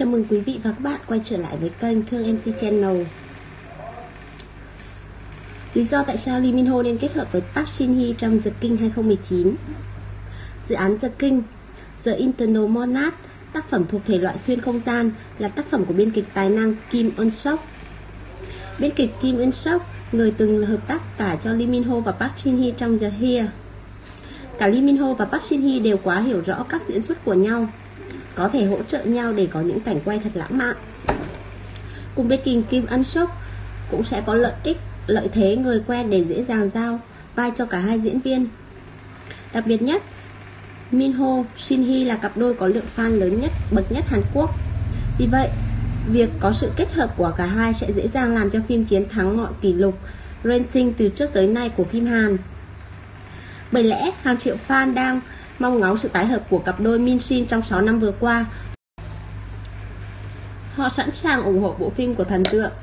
Chào mừng quý vị và các bạn quay trở lại với kênh Thương MC Channel. Lý do tại sao Lee Min Ho nên kết hợp với Park Shin Hye trong The King 2019. Dự án The King, The Internal Monarch, tác phẩm thuộc thể loại xuyên không gian, là tác phẩm của biên kịch tài năng Kim Eun Sok. Biên kịch Kim Eun Sok, người từng là hợp tác cả cho Lee Min Ho và Park Shin Hye trong The Here. Cả Lee Min Ho và Park Shin Hye đều quá hiểu rõ các diễn xuất của nhau, có thể hỗ trợ nhau để có những cảnh quay thật lãng mạn. Cùng biên kịch Kim Eun Sok cũng sẽ có lợi thế người quen để dễ dàng giao vai cho cả hai diễn viên. Đặc biệt nhất, Min Ho, Shin Hye là cặp đôi có lượng fan lớn nhất, bậc nhất Hàn Quốc. Vì vậy, việc có sự kết hợp của cả hai sẽ dễ dàng làm cho phim chiến thắng mọi kỷ lục rating từ trước tới nay của phim Hàn. Bởi lẽ, hàng triệu fan đang mong ngóng sự tái hợp của cặp đôi Min Shin trong 6 năm vừa qua. Họ sẵn sàng ủng hộ bộ phim của thần tượng.